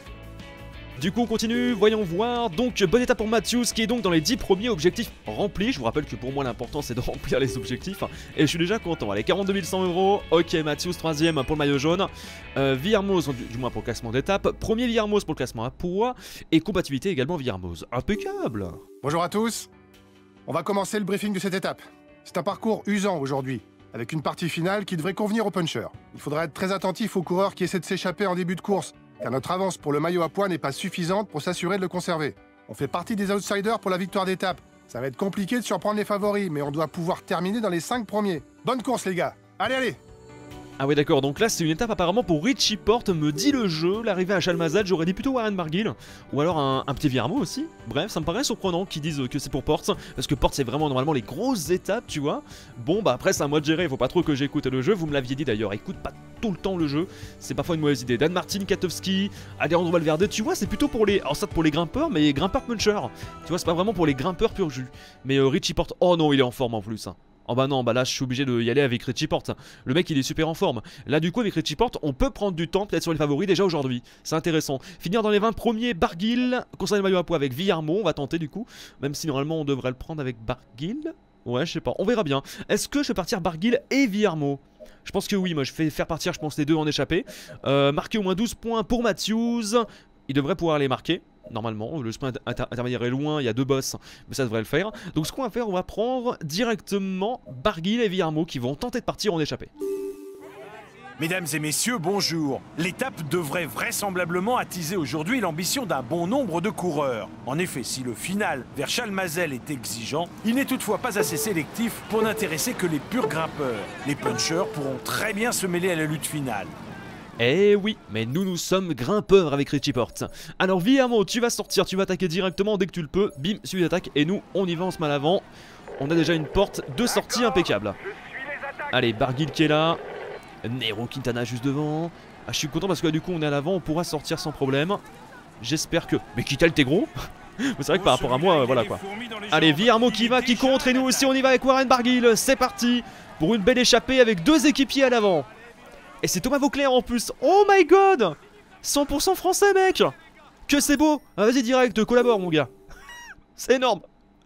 Du coup on continue, voyons voir. Donc bonne étape pour Matthews qui est donc dans les dix premiers, objectifs remplis. Je vous rappelle que pour moi l'important c'est de remplir les objectifs. Et je suis déjà content, allez, quarante-deux mille cent euros. Ok, Matthews troisième pour le maillot jaune. euh, Villarmoz, du, du moins pour le classement d'étape. Premier Villarmoz pour le classement à poids. Et compatibilité également Villarmoz, impeccable. Bonjour à tous. On va commencer le briefing de cette étape. C'est un parcours usant aujourd'hui, avec une partie finale qui devrait convenir aux punchers. Il faudra être très attentif aux coureurs qui essaient de s'échapper en début de course, car notre avance pour le maillot à poids n'est pas suffisante pour s'assurer de le conserver. On fait partie des outsiders pour la victoire d'étape. Ça va être compliqué de surprendre les favoris, mais on doit pouvoir terminer dans les cinq premiers. Bonne course les gars. Allez, allez. Ah ouais d'accord, donc là c'est une étape apparemment pour Richie Porte, me dit le jeu. L'arrivée à Chalmazad, j'aurais dit plutôt Warren Barguil, ou alors un, un petit Villarmo aussi. Bref, ça me paraît surprenant qu'ils disent que c'est pour Porte, parce que Porte c'est vraiment normalement les grosses étapes, tu vois. Bon bah après c'est à moi de gérer, il faut pas trop que j'écoute le jeu, vous me l'aviez dit d'ailleurs, écoute pas tout le temps le jeu, c'est parfois une mauvaise idée. Dan Martin, Katowski, Alejandro Valverde, tu vois c'est plutôt pour les... Alors ça pour les grimpeurs, mais grimpeurs puncher, tu vois c'est pas vraiment pour les grimpeurs pur jus. Mais euh, Richie Porte, oh non il est en forme en plus hein. Oh bah non, bah là je suis obligé d'y aller avec Richie Porte. Le mec il est super en forme. Là du coup avec Richie Porte on peut prendre du temps peut-être sur les favoris déjà aujourd'hui. C'est intéressant. Finir dans les vingt premiers, Barguil. Concerner le maillot à poids avec Villarmo, on va tenter du coup. Même si normalement on devrait le prendre avec Barguil. Ouais je sais pas, on verra bien. Est-ce que je fais partir Barguil et Villarmo? Je pense que oui, moi je fais faire partir je pense les deux en échappée. euh, Marquer au moins douze points pour Matthews. Il devrait pouvoir les marquer. Normalement, le sprint inter intermédiaire est loin, il y a deux bosses, mais ça devrait le faire. Donc ce qu'on va faire, on va prendre directement Barguil et Villarmo qui vont tenter de partir en échappée. Mesdames et messieurs, bonjour. L'étape devrait vraisemblablement attiser aujourd'hui l'ambition d'un bon nombre de coureurs. En effet, si le final vers Chalmazel est exigeant, il n'est toutefois pas assez sélectif pour n'intéresser que les purs grimpeurs. Les punchers pourront très bien se mêler à la lutte finale. Eh oui, mais nous nous sommes grimpeurs avec Richie Porte. Alors Villarmo, tu vas sortir, tu vas attaquer directement dès que tu le peux. Bim, suivi d'attaque et nous on y va, on se met à l'avant. On a déjà une porte de sortie impeccable. Allez, Barguil qui est là. Nero Quintana juste devant. Ah je suis content parce que là, du coup on est à l'avant, on pourra sortir sans problème. J'espère que... Mais Kittel t'es gros. C'est vrai que par rapport à moi, euh, voilà quoi. Allez, Villarmo qui va, qui contre et nous aussi on y va avec Warren Barguil. C'est parti pour une belle échappée avec deux équipiers à l'avant. Et c'est Thomas Vauclair en plus. Oh my god, cent pour cent français mec. Que c'est beau. ah, Vas-y direct, collabore mon gars. C'est énorme.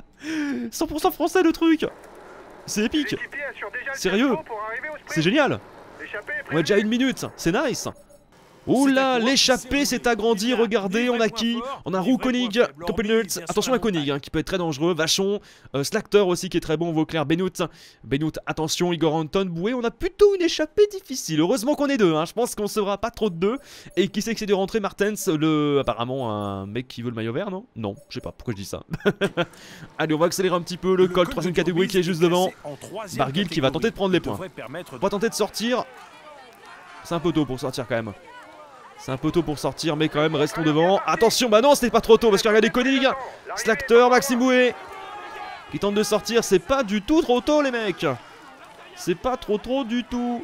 cent pour cent français le truc. C'est épique. Sérieux. C'est génial. On a déjà une minute. C'est nice. Oula, l'échappée s'est agrandie, regardez, on a qui? On a Roux, Koenig, Coppelnutz, attention à Koenig, hein, qui peut être très dangereux, Vachon, euh, Slacter aussi qui est très bon, Vauclair, Benoît, Benoît, attention, Igor Anton, Boué, on a plutôt une échappée difficile, heureusement qu'on est deux, hein, je pense qu'on sera pas trop de deux, et qui sait que c'est de rentrer Martens, le, apparemment un mec qui veut le maillot vert, non? Non, je sais pas, pourquoi je dis ça. Allez, on va accélérer un petit peu, le, le Colt, troisième catégorie qui est juste devant, Barguil qui va tenter de prendre les points, on va tenter de sortir, c'est un peu tôt pour sortir quand même. C'est un peu tôt pour sortir, mais quand même, restons devant. Attention, bah non, c'était pas trop tôt, parce que regardez Koenig, Slacter, Maxime Boué, qui tente de sortir. C'est pas du tout trop tôt, les mecs. C'est pas trop trop du tout.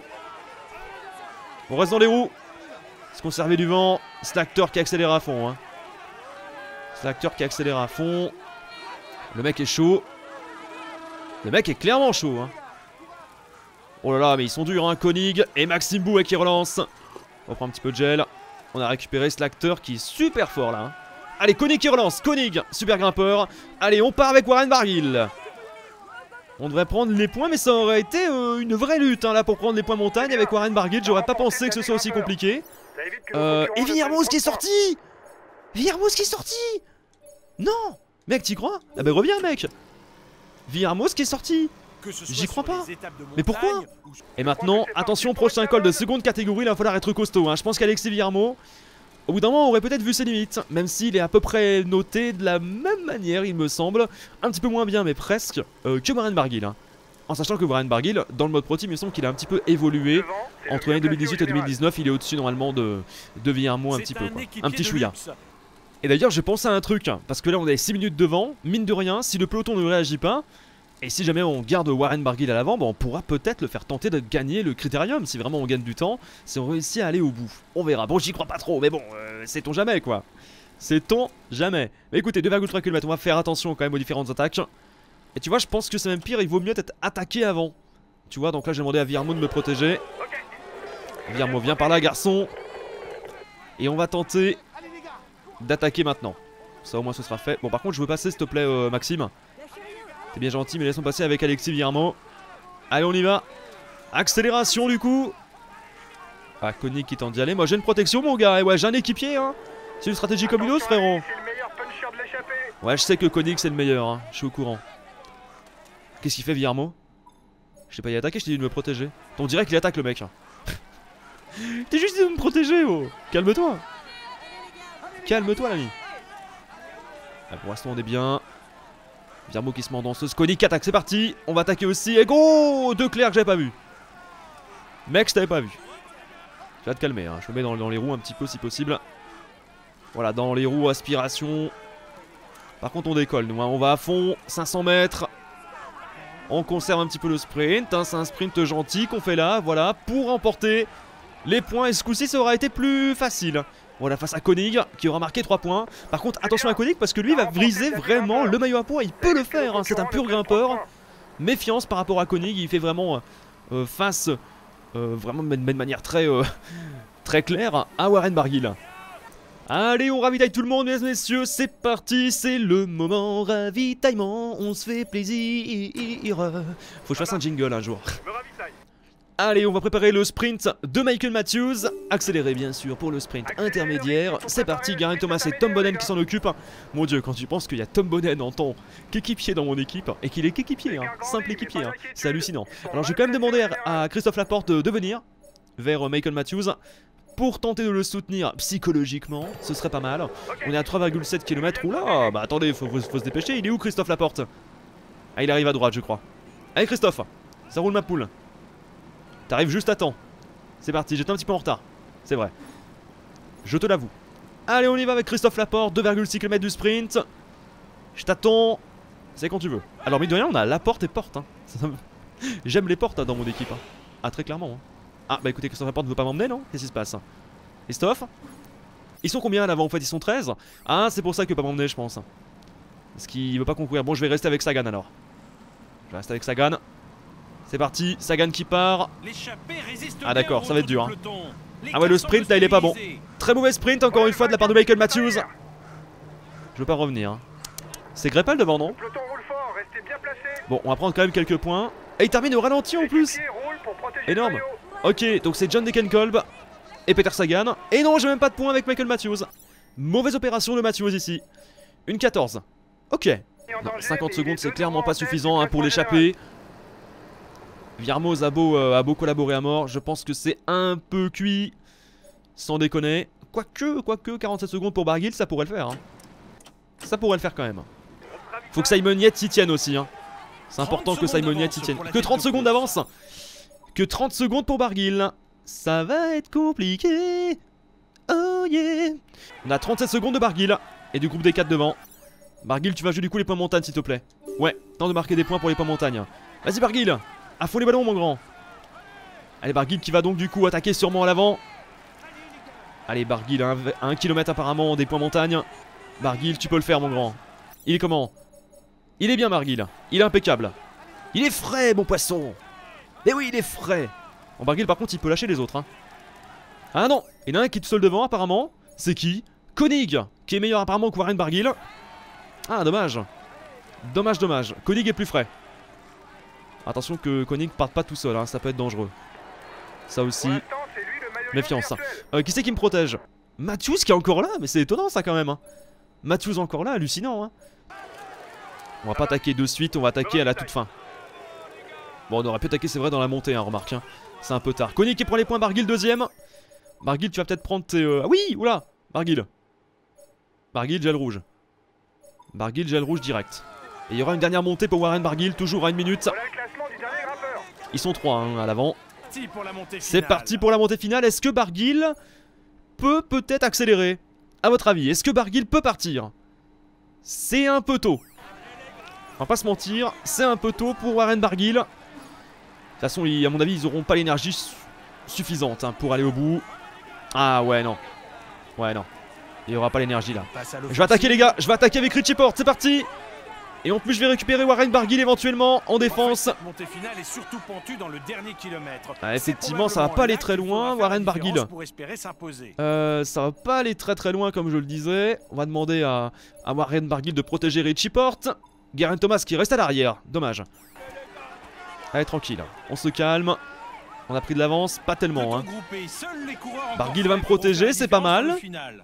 On reste dans les roues. Se conserver du vent. Slacter qui accélère à fond. Hein. Slacter qui accélère à fond. Le mec est chaud. Le mec est clairement chaud. Hein. Oh là là, mais ils sont durs, hein. Koenig et Maxime Boué qui relance. On reprend un petit peu de gel. On a récupéré Slacter qui est super fort là. Hein. Allez, Koenig qui relance. Koenig, super grimpeur. Allez, on part avec Warren Barguil. On devrait prendre les points, mais ça aurait été euh, une vraie lutte hein, là pour prendre les points montagne avec Warren Barguil. J'aurais pas pensé que ce soit aussi compliqué. Euh, et Villermoz qui est sorti. Villermoz qui est sorti. Non, mec, t'y crois? Ah bah reviens, mec. Villermoz qui est sorti. J'y crois pas. Mais pourquoi? Et maintenant, attention, prochain col de seconde catégorie, il va falloir être costaud. Hein. Je pense qu'Alexis Villermoz, au bout d'un moment, aurait peut-être vu ses limites. Même s'il est à peu près noté de la même manière, il me semble. Un petit peu moins bien, mais presque, euh, que Warren Barguil. Hein. En sachant que Warren Barguil, dans le mode pro team, il me semble qu'il a un petit peu évolué. Entre l'année deux mille dix-huit et deux mille dix-neuf, il est au-dessus normalement de, de Villermoz un petit peu. Quoi. Un petit chouïa. Et d'ailleurs, j'ai pensé à un truc. Hein, parce que là, on est six minutes devant. Mine de rien, si le peloton ne réagit pas. Et si jamais on garde Warren Barguil à l'avant, bah on pourra peut-être le faire tenter de gagner le critérium. Si vraiment on gagne du temps, si on réussit à aller au bout. On verra. Bon, j'y crois pas trop, mais bon, euh, sait-on jamais quoi. Sait-on jamais. Mais écoutez, deux virgule trois kilomètres, on va faire attention quand même aux différentes attaques. Et tu vois, je pense que c'est même pire, il vaut mieux être attaqué avant. Tu vois, donc là j'ai demandé à Villermoz de me protéger. Villermoz, viens par là, garçon. Et on va tenter d'attaquer maintenant. Ça au moins ce sera fait. Bon, par contre, je veux passer, s'il te plaît, euh, Maxime. T'es bien gentil, mais laissons passer avec Alexis Villermoz. Allez, on y va. Accélération du coup. Ah, Koenig qui tente d'y aller. Moi j'ai une protection, mon gars. Et ouais, j'ai un équipier. Hein. C'est une stratégie comme une autre, frérot. Ouais, je sais que Koenig c'est le meilleur. Hein. Je suis au courant. Qu'est-ce qu'il fait, Villermoz? Je sais pas y attaquer, je t'ai dit de me protéger. On dirait qu'il attaque le mec. T'es juste dit de me protéger, oh. Calme-toi. Calme-toi, l'ami. Ah, pour l'instant, on est bien. Villermoz qui se met en danseuse, Koenig qui attaque, c'est parti. On va attaquer aussi, et go, deux clairs que j'avais pas vu. Mec, je t'avais pas vu. Tu vas te calmer, hein. Je me mets dans, dans les roues un petit peu si possible. Voilà, dans les roues, aspiration. Par contre on décolle nous, hein. On va à fond, cinq cents mètres. On conserve un petit peu le sprint, hein. C'est un sprint gentil qu'on fait là, voilà, pour remporter les points. Et ce coup-ci ça aura été plus facile. Voilà, face à Koenig qui aura marqué trois points. Par contre attention à Koenig parce que lui il va briser vraiment le maillot à poids. Il peut le faire, hein. C'est un pur grimpeur. Méfiance par rapport à Koenig. Il fait vraiment euh, face euh, vraiment de manière très, euh, très claire à Warren Barguil. Allez, on ravitaille tout le monde, mesdames et messieurs. C'est parti, c'est le moment ravitaillement. On se fait plaisir. Faut que je fasse un jingle un jour. Allez, on va préparer le sprint de Michael Matthews. Accéléré bien sûr pour le sprint intermédiaire. C'est parti, Geraint Thomas et Tom Bonnen qui s'en occupent. Mon dieu, quand tu penses qu'il y a Tom Bonnen en tant qu'équipier dans mon équipe, et qu'il est qu'équipier, hein, simple équipier, hein, c'est hallucinant. Alors je vais quand même demander à Christophe Laporte de venir vers Michael Matthews pour tenter de le soutenir psychologiquement, ce serait pas mal. On est à trois virgule sept kilomètres, oula, bah attendez, faut, faut, faut se dépêcher. Il est où Christophe Laporte? Ah, il arrive à droite je crois. Allez Christophe, ça roule ma poule. T'arrives juste à temps. C'est parti, j'étais un petit peu en retard. C'est vrai. Je te l'avoue. Allez, on y va avec Christophe Laporte, deux virgule six kilomètres du sprint. Je t'attends. C'est quand tu veux. Alors, mine de rien, on a Laporte et Porte. Hein. J'aime les portes hein, dans mon équipe. Hein. Ah, très clairement. Hein. Ah, bah écoutez, Christophe Laporte ne veut pas m'emmener, non? Qu'est-ce qui se passe? Christophe? Ils sont combien là-bas en fait? Ils sont treize? Ah, c'est pour ça qu'il veut pas m'emmener, je pense. Parce qu'il veut pas concourir. Bon, je vais rester avec Sagan alors. Je vais rester avec Sagan. C'est parti, Sagan qui part. Ah d'accord, ça va être dur hein. Ah ouais, le sprint là il est pas bon. Très mauvais sprint encore une fois de la part de Michael Matthews. Je veux pas revenir hein. C'est Greppel devant, non? Bon, on va prendre quand même quelques points. Et il termine au ralenti en plus. Énorme. Ok, donc c'est John Degenkolb et Peter Sagan. Et non, j'ai même pas de points avec Michael Matthews. Mauvaise opération de Matthews ici. Une quatorze. Ok. Non, cinquante secondes, c'est clairement pas suffisant hein, pour l'échapper. Viermoz a beau, euh, a beau collaborer à mort. Je pense que c'est un peu cuit. Sans déconner. Quoique, quoique, quarante-sept secondes pour Barguil, ça pourrait le faire. Hein. Ça pourrait le faire quand même. Faut que Simon Yates s'y tienne aussi. Hein. C'est important que Simon Yates s'y tienne. Que trente secondes d'avance. Que trente secondes pour Barguil. Ça va être compliqué. Oh yeah. On a trente-sept secondes de Barguil. Et du groupe des quatre devant. Barguil, tu vas jouer du coup les points montagne s'il te plaît. Ouais, temps de marquer des points pour les points montagne. Vas-y Barguil. À fond les ballons mon grand. Allez Barguil qui va donc du coup attaquer sûrement à l'avant. Allez Barguil à un kilomètre apparemment des points montagne. Barguil tu peux le faire mon grand. Il est comment? Il est bien Barguil. Il est impeccable. Il est frais mon poisson. Mais oui il est frais. Bon Barguil par contre il peut lâcher les autres hein. Ah non, il y en a un qui est tout seul devant apparemment. C'est qui? Koenig, qui est meilleur apparemment que Warren Barguil. Ah dommage. Dommage dommage. Koenig est plus frais. Attention que Koenig parte pas tout seul hein, ça peut être dangereux. Ça aussi. Méfiance. Euh, qui c'est qui me protège? Matthews qui est encore là? Mais c'est étonnant ça quand même hein. Matthews encore là, hallucinant hein. On va pas attaquer de suite, on va attaquer à la toute fin. Bon on aurait pu attaquer c'est vrai dans la montée hein, remarque hein. C'est un peu tard. Koenig qui prend les points, Barguil deuxième. Barguil tu vas peut-être prendre tes... Euh... Ah oui, oula. Barguil. Barguil gel rouge. Barguil gel rouge direct. Et il y aura une dernière montée pour Warren Barguil, toujours à une minute. Ils sont trois hein, à l'avant. C'est parti pour la montée finale. Est-ce que Barguil peut peut-être accélérer? À votre avis, est-ce que Barguil peut partir? C'est un peu tôt. On va pas se mentir, c'est un peu tôt pour Warren Barguil. De toute façon, à mon avis, ils auront pas l'énergie suffisante hein, pour aller au bout. Ah ouais, non. Ouais, non. Il n'y aura pas l'énergie là. Je vais attaquer les gars, je vais attaquer avec Richie Porte, c'est parti. Et en plus je vais récupérer Warren Barguil éventuellement en défense. Ah, effectivement ça va pas aller très loin Warren Barguil. Euh, ça va pas aller très très loin comme je le disais. On va demander à, à Warren Barguil de protéger Richie Porte. Geraint Thomas qui reste à l'arrière, dommage. Allez tranquille, on se calme. On a pris de l'avance, pas tellement hein. Barguil va me protéger, c'est pas mal.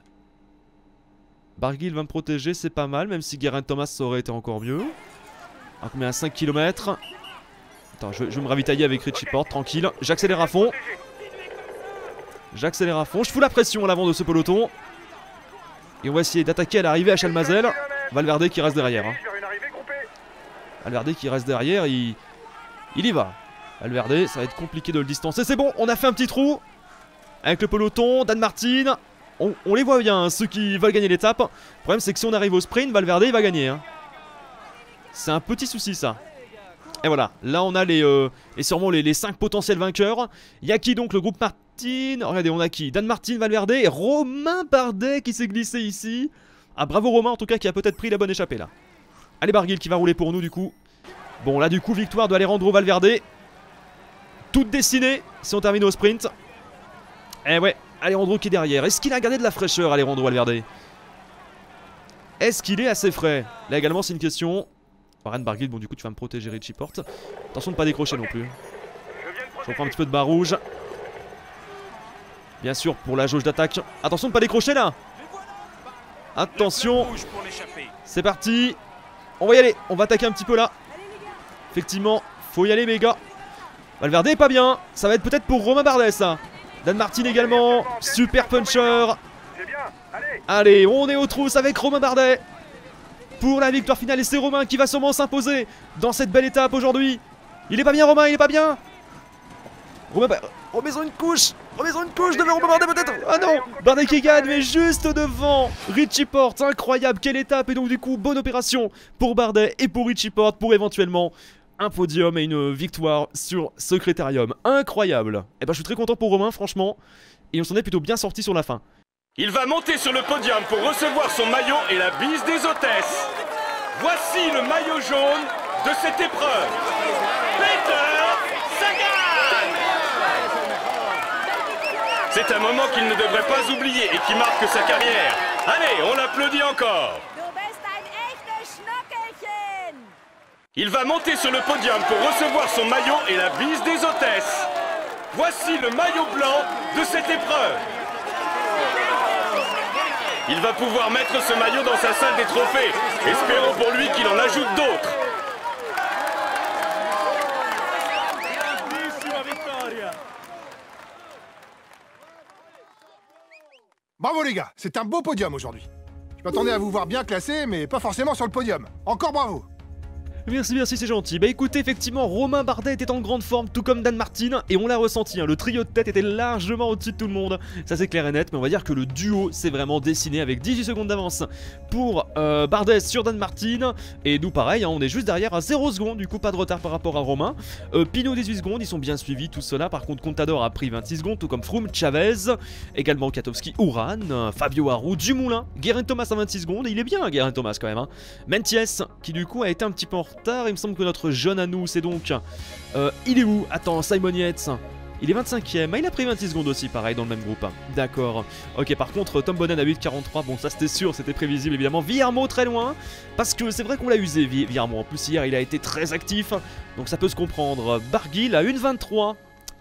Barguil va me protéger, c'est pas mal, même si Geraint Thomas ça aurait été encore mieux. À combien? À cinq kilomètres. Attends, je, je vais me ravitailler avec Richie Porte, tranquille. J'accélère à fond. J'accélère à fond. Je fous la pression à l'avant de ce peloton. Et on va essayer d'attaquer à l'arrivée à Chalmazel. Valverde qui reste derrière. Hein. Valverde qui reste derrière, il, il y va. Valverde, ça va être compliqué de le distancer. C'est bon, on a fait un petit trou. Avec le peloton, Dan Martin. On, on les voit bien, hein, ceux qui veulent gagner l'étape. Le problème c'est que si on arrive au sprint, Valverde il va gagner hein. C'est un petit souci ça. Et voilà, là on a les euh, et sûrement les, les cinq potentiels vainqueurs. Il y a qui donc? Le groupe Martin. Regardez, on a qui? Dan Martin, Valverde et Romain Bardet qui s'est glissé ici. Ah bravo Romain en tout cas qui a peut-être pris la bonne échappée là. Allez Barguil qui va rouler pour nous du coup. Bon là du coup victoire de Alejandro Valverde. Toute dessinée si on termine au sprint. Eh ouais, Alejandro qui est derrière. Est-ce qu'il a gardé de la fraîcheur Alejandro Valverde? Est-ce qu'il est assez frais? Là également c'est une question. Warren Barguil, bon du coup tu vas me protéger Richie Porte. Attention de ne pas décrocher non plus. Je reprends un petit peu de barre rouge. Bien sûr pour la jauge d'attaque. Attention de ne pas décrocher là. Attention. C'est parti. On va y aller, on va attaquer un petit peu là. Effectivement, faut y aller mes gars. Valverde est pas bien. Ça va être peut-être pour Romain Bardet ça. Dan Martin également. Super puncher. Allez, on est aux trousses avec Romain Bardet pour la victoire finale. Et c'est Romain qui va sûrement s'imposer dans cette belle étape aujourd'hui. Il est pas bien Romain, il est pas bien. Romain Bardet, remets-en une couche. Remets-en une couche devant Romain Bardet peut-être. Ah non, Bardet qui gagne mais juste devant Richie Porte. Incroyable, quelle étape. Et donc du coup, bonne opération pour Bardet et pour Richie Porte pour éventuellement un podium et une victoire sur Secrétarium. Incroyable. Et ben je suis très content pour Romain franchement. Et on s'en est plutôt bien sorti sur la fin. Il va monter sur le podium pour recevoir son maillot et la bise des hôtesses. Voici le maillot jaune de cette épreuve. Peter Sagan. C'est un moment qu'il ne devrait pas oublier et qui marque sa carrière. Allez, on l'applaudit encore. Il va monter sur le podium pour recevoir son maillot et la bise des hôtesses. Voici le maillot blanc de cette épreuve. Il va pouvoir mettre ce maillot dans sa salle des trophées. Espérons pour lui qu'il en ajoute d'autres. Bravo les gars, c'est un beau podium aujourd'hui. Je m'attendais à vous voir bien classé, mais pas forcément sur le podium. Encore bravo. Merci, merci, c'est gentil. Bah écoutez, effectivement, Romain Bardet était en grande forme, tout comme Dan Martin, et on l'a ressenti, hein, le trio de tête était largement au-dessus de tout le monde, ça c'est clair et net, mais on va dire que le duo s'est vraiment dessiné avec dix-huit secondes d'avance pour euh, Bardet sur Dan Martin, et nous pareil, hein, on est juste derrière à zéro secondes, du coup pas de retard par rapport à Romain. Euh, Pinot dix-huit secondes, ils sont bien suivis, tout cela, par contre Contador a pris vingt-six secondes, tout comme Froome, Chavez, également Katowski, Uran, euh, Fabio Aru, Dumoulin, Geraint Thomas à vingt-six secondes, et il est bien Geraint Thomas quand même, hein. Menties, qui du coup a été un petit peu en retard, il me semble que notre jeune à nous, c'est donc... Euh, il est où? Attends, Simon Yates. Il est vingt-cinquième, ah, il a pris vingt-six secondes aussi, pareil, dans le même groupe. D'accord. Ok, par contre, Tom Bonnen a huit quarante-trois, bon, ça c'était sûr, c'était prévisible, évidemment. Villarmo très loin, parce que c'est vrai qu'on l'a usé, Villarmo. En plus, hier, il a été très actif, donc ça peut se comprendre. Barguil à une vingt-trois.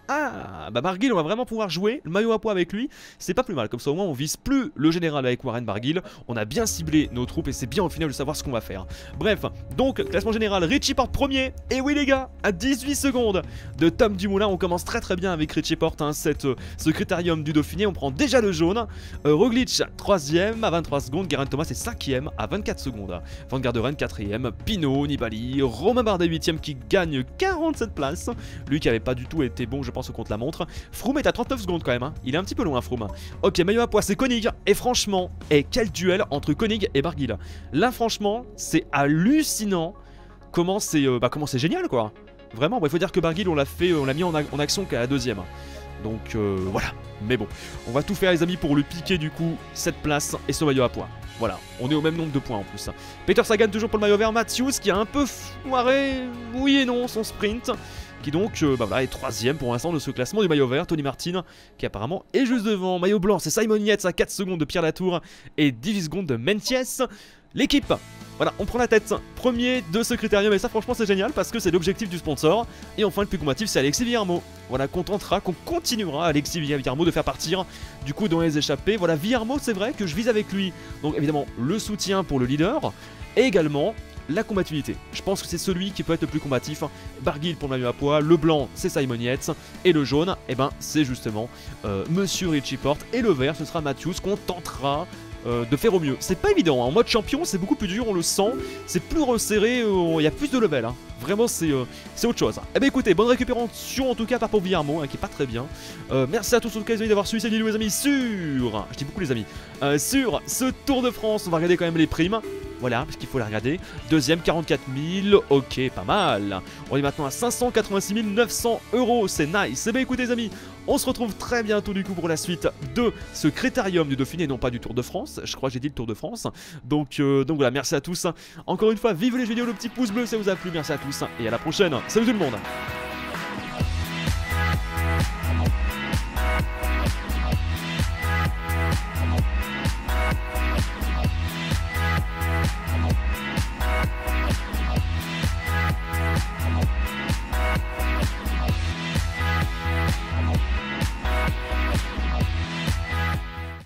Ah, bah Barguil, on va vraiment pouvoir jouer le maillot à poids avec lui, c'est pas plus mal, comme ça au moins on vise plus le général avec Warren Barguil, on a bien ciblé nos troupes et c'est bien au final de savoir ce qu'on va faire. Bref, donc classement général, Richie Porte premier, et oui les gars, à dix-huit secondes de Tom Dumoulin, on commence très très bien avec Richie Porte, hein, cette, euh, ce critérium du Dauphiné, on prend déjà le jaune, euh, Roglic troisième à vingt-trois secondes, Geraint Thomas est cinquième à vingt-quatre secondes, Van Garderen quatrième, Pinot, Nibali, Romain Bardet huitième qui gagne quarante-sept places, lui qui avait pas du tout été bon je pense au compte la montre. Froome est à trente-neuf secondes quand même, hein. Il est un petit peu loin Froome. Ok, maillot à poids c'est Koenig, et franchement, et quel duel entre Koenig et Barguil. Là franchement, c'est hallucinant comment c'est euh, bah, comment c'est génial quoi. Vraiment, il bah, faut dire que Barguil on l'a fait, on l'a mis en, a en action qu'à la deuxième. Donc euh, voilà, mais bon, on va tout faire les amis pour lui piquer du coup cette place et ce maillot à poids. Voilà, on est au même nombre de points en plus. Peter Sagan toujours pour le maillot vert, Matthews qui a un peu foiré, oui et non, son sprint. Qui donc euh, bah voilà, est troisième pour l'instant de ce classement du maillot vert. Tony Martin qui apparemment est juste devant. Maillot blanc c'est Simon Yates à quatre secondes de Pierre Latour et dix-huit secondes de Menties. L'équipe, voilà, on prend la tête, premier de ce critérium et ça franchement c'est génial parce que c'est l'objectif du sponsor. Et enfin le plus combatif c'est Alexis Villarmo. Voilà, qu'on tentera, qu'on continuera Alexis Villarmo de faire partir du coup dans les échappées. Voilà, Villarmo c'est vrai que je vise avec lui. Donc évidemment le soutien pour le leader et également la combativité. Je pense que c'est celui qui peut être le plus combatif. Barguil pour le maillot à poids, le blanc c'est Simon Yates et le jaune, et eh ben c'est justement euh, Monsieur Richie Porte et le vert ce sera Matthews qu'on tentera euh, de faire au mieux. C'est pas évident, hein. En mode champion c'est beaucoup plus dur, on le sent, c'est plus resserré, il euh, y a plus de level, hein. Vraiment c'est euh, autre chose. Et eh bien écoutez, bonne récupération en tout cas par pour Villarmo hein, qui est pas très bien. Euh, merci à tous en tout cas les amis d'avoir suivi cette vidéo les amis sur, je dis beaucoup les amis, euh, sur ce Tour de France. On va regarder quand même les primes. Voilà, parce qu'il faut la regarder. Deuxième, quarante-quatre mille, ok, pas mal. On est maintenant à cinq cent quatre-vingt-six mille neuf cents euros, c'est nice. Et bien écoutez les amis, on se retrouve très bientôt du coup pour la suite de ce critérium du Dauphiné, non pas du Tour de France. Je crois que j'ai dit le Tour de France. Donc, euh, donc voilà, merci à tous. Encore une fois, vive les vidéos, le petit pouce bleu si ça vous a plu, merci à tous. Et à la prochaine, salut tout le monde.